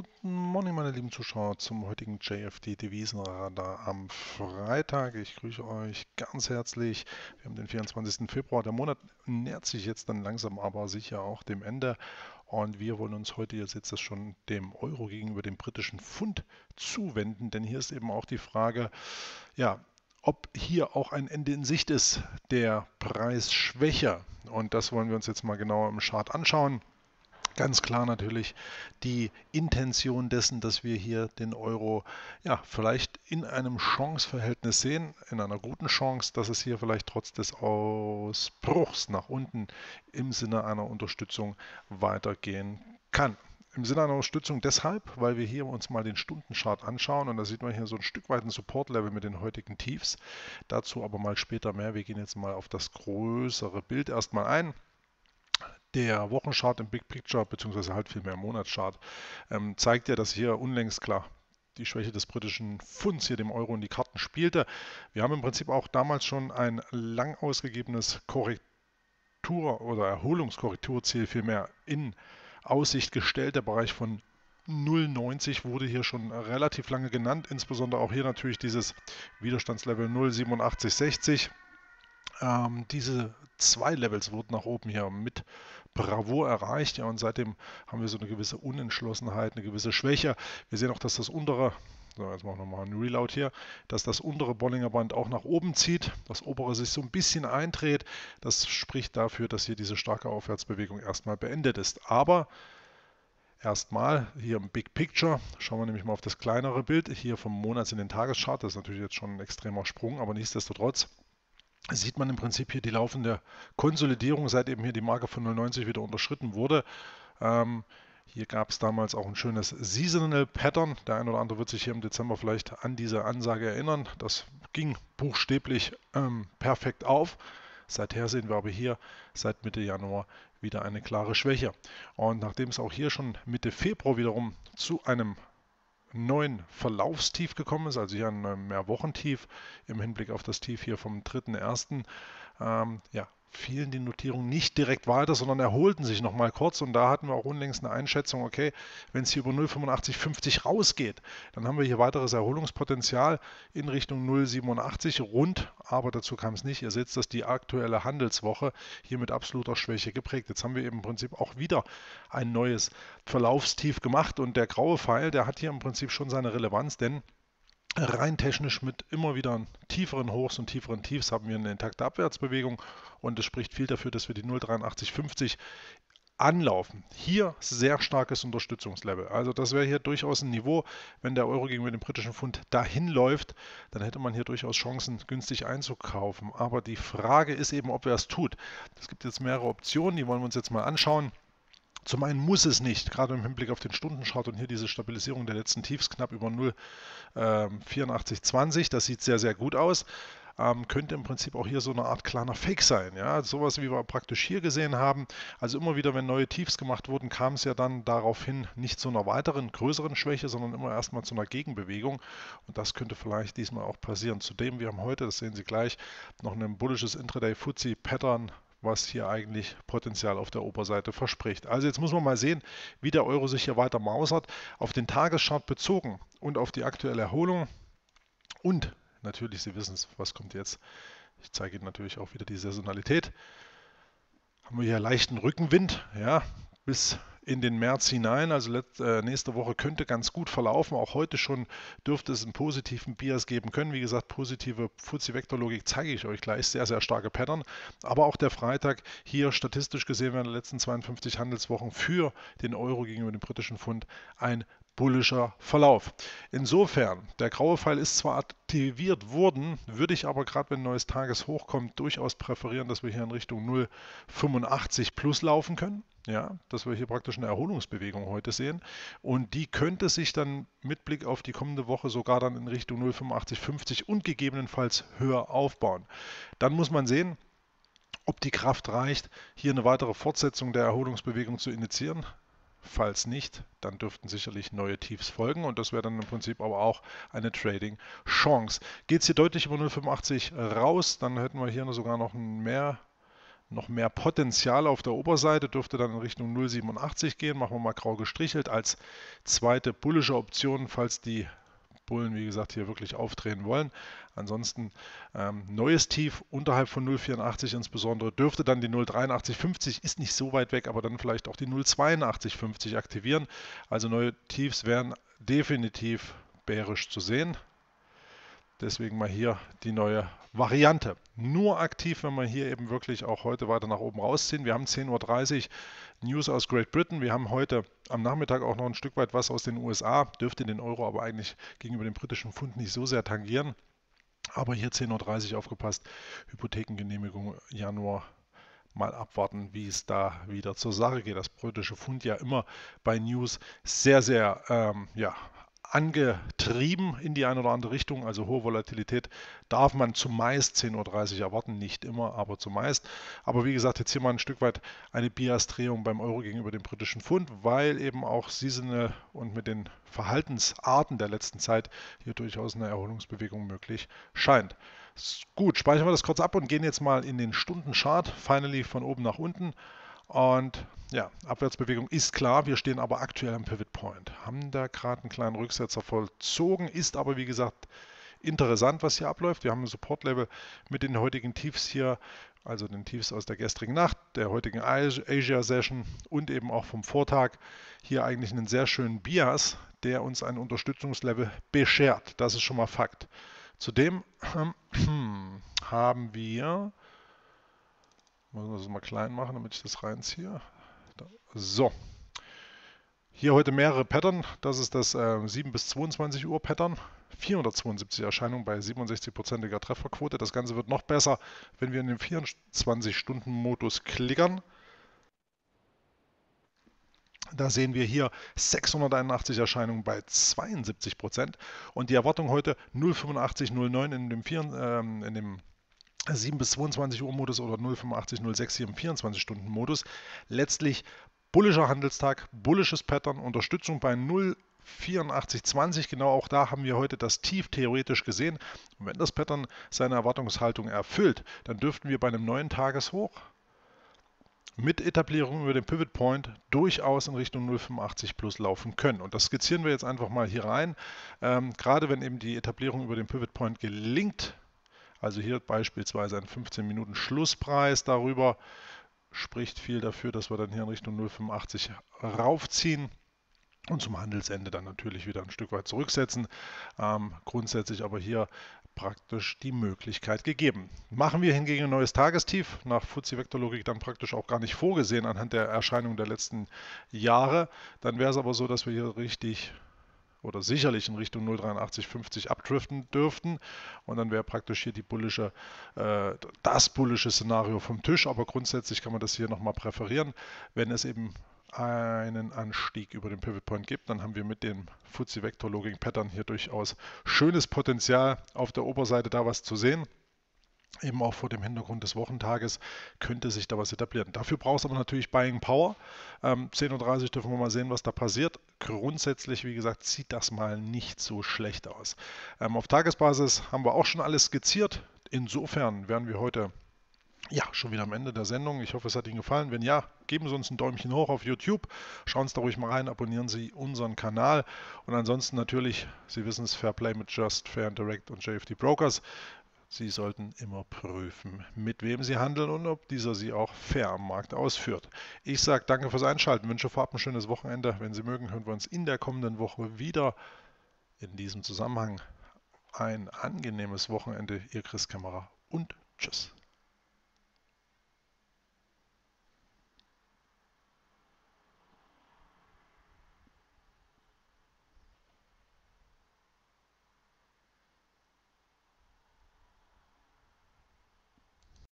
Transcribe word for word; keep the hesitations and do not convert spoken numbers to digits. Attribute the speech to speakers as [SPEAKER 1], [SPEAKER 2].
[SPEAKER 1] Guten Morgen, meine lieben Zuschauer, zum heutigen J F D-Devisenradar am Freitag. Ich grüße euch ganz herzlich. Wir haben den vierundzwanzigsten Februar. Der Monat nähert sich jetzt dann langsam, aber sicher auch dem Ende. Und wir wollen uns heute jetzt, jetzt schon dem Euro gegenüber dem britischen Pfund zuwenden, denn hier ist eben auch die Frage, ja, ob hier auch ein Ende in Sicht ist, der Preisschwäche. Und das wollen wir uns jetzt mal genauer im Chart anschauen. Ganz klar natürlich die Intention dessen, dass wir hier den Euro ja vielleicht in einem Chanceverhältnis sehen, in einer guten Chance, dass es hier vielleicht trotz des Ausbruchs nach unten im Sinne einer Unterstützung weitergehen kann. Im Sinne einer Unterstützung deshalb, weil wir hier uns mal den Stundenchart anschauen und da sieht man hier so ein Stück weit ein Support-Level mit den heutigen Tiefs. Dazu aber mal später mehr. Wir gehen jetzt mal auf das größere Bild erstmal ein. Der Wochenchart im Big Picture, beziehungsweise halt vielmehr Monatschart, ähm, zeigt ja, dass hier unlängst klar die Schwäche des britischen Pfunds hier dem Euro in die Karten spielte. Wir haben im Prinzip auch damals schon ein lang ausgegebenes Korrektur- oder Erholungskorrekturziel vielmehr in Aussicht gestellt. Der Bereich von null Komma neunzig wurde hier schon relativ lange genannt, insbesondere auch hier natürlich dieses Widerstandslevel null Komma siebenundachtzig sechzig. Ähm, diese zwei Levels wurden nach oben hier mit Bravour erreicht, ja, und seitdem haben wir so eine gewisse Unentschlossenheit, eine gewisse Schwäche. Wir sehen auch, dass das untere, so jetzt machen wir nochmal einen Reload hier, dass das untere Bollinger Band auch nach oben zieht, das obere sich so ein bisschen eindreht. Das spricht dafür, dass hier diese starke Aufwärtsbewegung erstmal beendet ist. Aber erstmal hier im Big Picture, schauen wir nämlich mal auf das kleinere Bild, hier vom Monats- in den Tageschart, das ist natürlich jetzt schon ein extremer Sprung, aber nichtsdestotrotz sieht man im Prinzip hier die laufende Konsolidierung, seit eben hier die Marke von null Komma neunzig wieder unterschritten wurde. Ähm, hier gab es damals auch ein schönes Seasonal Pattern. Der ein oder andere wird sich hier im Dezember vielleicht an diese Ansage erinnern. Das ging buchstäblich ähm, perfekt auf. Seither sehen wir aber hier seit Mitte Januar wieder eine klare Schwäche. Und nachdem es auch hier schon Mitte Februar wiederum zu einem neuen Verlaufstief gekommen ist, also hier ein Mehrwochentief im Hinblick auf das Tief hier vom dritten ersten. Ähm, ja, fielen die Notierungen nicht direkt weiter, sondern erholten sich nochmal kurz und da hatten wir auch unlängst eine Einschätzung, okay, wenn es hier über null Komma fünfundachtzig fünfzig rausgeht, dann haben wir hier weiteres Erholungspotenzial in Richtung null Komma siebenundachtzig rund, aber dazu kam es nicht. Ihr seht, dass die aktuelle Handelswoche hier mit absoluter Schwäche geprägt. Jetzt haben wir eben im Prinzip auch wieder ein neues Verlaufstief gemacht und der graue Pfeil, der hat hier im Prinzip schon seine Relevanz, denn rein technisch mit immer wieder tieferen Hochs und tieferen Tiefs haben wir eine intakte Abwärtsbewegung und es spricht viel dafür, dass wir die null Komma dreiundachtzig fünfzig anlaufen. Hier sehr starkes Unterstützungslevel. Also das wäre hier durchaus ein Niveau, wenn der Euro gegenüber dem britischen Pfund dahin läuft, dann hätte man hier durchaus Chancen, günstig einzukaufen. Aber die Frage ist eben, ob er es tut. Es gibt jetzt mehrere Optionen, die wollen wir uns jetzt mal anschauen. Zum einen muss es nicht, gerade im Hinblick auf den Stundenchart und hier diese Stabilisierung der letzten Tiefs knapp über null Komma vierundachtzig zwanzig, das sieht sehr, sehr gut aus. Ähm, könnte im Prinzip auch hier so eine Art kleiner Fake sein. Ja? Sowas, wie wir praktisch hier gesehen haben. Also immer wieder, wenn neue Tiefs gemacht wurden, kam es ja dann daraufhin nicht zu einer weiteren, größeren Schwäche, sondern immer erstmal zu einer Gegenbewegung. Und das könnte vielleicht diesmal auch passieren. Zudem, wir haben heute, das sehen Sie gleich, noch ein bullisches Intraday-Fuzzy-Pattern, was hier eigentlich Potenzial auf der Oberseite verspricht. Also jetzt muss man mal sehen, wie der Euro sich hier weiter mausert. Auf den Tageschart bezogen und auf die aktuelle Erholung und natürlich, Sie wissen es, was kommt jetzt. Ich zeige Ihnen natürlich auch wieder die Saisonalität. Haben wir hier leichten Rückenwind, ja, bis in den März hinein. Also let, äh, nächste Woche könnte ganz gut verlaufen. Auch heute schon dürfte es einen positiven Bias geben können. Wie gesagt, positive Fuzzy-Vektorlogik zeige ich euch gleich. Sehr, sehr starke Pattern. Aber auch der Freitag hier statistisch gesehen während der letzten zweiundfünfzig Handelswochen für den Euro gegenüber dem britischen Pfund ein bullischer Verlauf. Insofern, der graue Pfeil ist zwar aktiviert worden, würde ich aber gerade, wenn ein neues Tageshoch kommt, durchaus präferieren, dass wir hier in Richtung null Komma fünfundachtzig plus laufen können. Ja, dass wir hier praktisch eine Erholungsbewegung heute sehen. Und die könnte sich dann mit Blick auf die kommende Woche sogar dann in Richtung null Komma fünfundachtzig fünfzig und gegebenenfalls höher aufbauen. Dann muss man sehen, ob die Kraft reicht, hier eine weitere Fortsetzung der Erholungsbewegung zu initiieren. Falls nicht, dann dürften sicherlich neue Tiefs folgen und das wäre dann im Prinzip aber auch eine Trading-Chance. Geht es hier deutlich über null Komma fünfundachtzig raus, dann hätten wir hier sogar noch ein mehr noch mehr Potenzial auf der Oberseite, dürfte dann in Richtung null Komma siebenundachtzig gehen. Machen wir mal grau gestrichelt als zweite bullische Option, falls die Bullen, wie gesagt, hier wirklich aufdrehen wollen. Ansonsten ähm, neues Tief unterhalb von null Komma vierundachtzig insbesondere dürfte dann die null Komma dreiundachtzig fünfzig, ist nicht so weit weg, aber dann vielleicht auch die null Komma zweiundachtzig fünfzig aktivieren. Also neue Tiefs wären definitiv bärisch zu sehen. Deswegen mal hier die neue Variante. Nur aktiv, wenn wir hier eben wirklich auch heute weiter nach oben rausziehen. Wir haben zehn Uhr dreißig News aus Great Britain. Wir haben heute am Nachmittag auch noch ein Stück weit was aus den U S A. Dürfte den Euro aber eigentlich gegenüber dem britischen Pfund nicht so sehr tangieren. Aber hier zehn Uhr dreißig aufgepasst. Hypothekengenehmigung Januar. Mal abwarten, wie es da wieder zur Sache geht. Das britische Pfund ja immer bei News sehr, sehr ähm, ja, angetrieben in die eine oder andere Richtung. Also hohe Volatilität darf man zumeist zehn Uhr dreißig erwarten, nicht immer, aber zumeist. Aber wie gesagt, jetzt hier mal ein Stück weit eine Biasdrehung beim Euro gegenüber dem britischen Pfund, weil eben auch seasonal und mit den Verhaltensarten der letzten Zeit hier durchaus eine Erholungsbewegung möglich scheint. Gut, speichern wir das kurz ab und gehen jetzt mal in den Stundenchart, finally von oben nach unten. Und ja, Abwärtsbewegung ist klar, wir stehen aber aktuell am Pivot Point. Haben da gerade einen kleinen Rücksetzer vollzogen, ist aber wie gesagt interessant, was hier abläuft. Wir haben ein Support-Level mit den heutigen Tiefs hier, also den Tiefs aus der gestrigen Nacht, der heutigen Asia-Session und eben auch vom Vortag. Hier eigentlich einen sehr schönen Bias, der uns ein Unterstützungslevel beschert. Das ist schon mal Fakt. Zudem haben wir, muss ich das mal klein machen, damit ich das reinziehe. So, hier heute mehrere Pattern. Das ist das äh, sieben bis zweiundzwanzig Uhr Pattern. vierhundertzweiundsiebzig Erscheinungen bei siebenundsechzig-prozentiger Trefferquote. Das Ganze wird noch besser, wenn wir in den vierundzwanzig-Stunden-Modus klickern. Da sehen wir hier sechshunderteinundachtzig Erscheinungen bei zweiundsiebzig Prozent und die Erwartung heute null Komma fünfundachtzig null neun in dem, vier, ähm, in dem sieben bis zweiundzwanzig Uhr Modus oder null Komma fünfundachtzig null sechs hier im vierundzwanzig-Stunden-Modus. Letztlich bullischer Handelstag, bullisches Pattern, Unterstützung bei null Komma vierundachtzig zwanzig. Genau auch da haben wir heute das Tief theoretisch gesehen. Und wenn das Pattern seine Erwartungshaltung erfüllt, dann dürften wir bei einem neuen Tageshoch mit Etablierung über den Pivot Point durchaus in Richtung null Komma fünfundachtzig plus laufen können. Und das skizzieren wir jetzt einfach mal hier rein. Ähm, gerade wenn eben die Etablierung über den Pivot Point gelingt, also hier beispielsweise ein fünfzehn Minuten Schlusspreis darüber, spricht viel dafür, dass wir dann hier in Richtung null Komma fünfundachtzig raufziehen und zum Handelsende dann natürlich wieder ein Stück weit zurücksetzen. Ähm, grundsätzlich aber hier praktisch die Möglichkeit gegeben. Machen wir hingegen ein neues Tagestief, nach F T S E-Vektorlogik dann praktisch auch gar nicht vorgesehen anhand der Erscheinung der letzten Jahre, dann wäre es aber so, dass wir hier richtig oder sicherlich in Richtung null Komma dreiundachtzig fünfzig abdriften dürften und dann wäre praktisch hier die bullische, äh, das bullische Szenario vom Tisch, aber grundsätzlich kann man das hier nochmal präferieren, wenn es eben einen Anstieg über den Pivot Point gibt, dann haben wir mit dem F T S E-Vektor-Logging Pattern hier durchaus schönes Potenzial auf der Oberseite da was zu sehen. Eben auch vor dem Hintergrund des Wochentages könnte sich da was etablieren. Dafür braucht es aber natürlich Buying Power. Ähm, zehn Uhr dreißig dürfen wir mal sehen, was da passiert. Grundsätzlich, wie gesagt, sieht das mal nicht so schlecht aus. Ähm, auf Tagesbasis haben wir auch schon alles skizziert. Insofern werden wir heute ja, schon wieder am Ende der Sendung. Ich hoffe, es hat Ihnen gefallen. Wenn ja, geben Sie uns ein Däumchen hoch auf YouTube. Schauen Sie da ruhig mal rein, abonnieren Sie unseren Kanal. Und ansonsten natürlich, Sie wissen es, Fair Play mit Just, Fair Interact und J F D Brokers. Sie sollten immer prüfen, mit wem Sie handeln und ob dieser Sie auch fair am Markt ausführt. Ich sage danke fürs Einschalten, wünsche vorab ein schönes Wochenende. Wenn Sie mögen, hören wir uns in der kommenden Woche wieder. In diesem Zusammenhang ein angenehmes Wochenende. Ihr Chris Kämmerer und tschüss.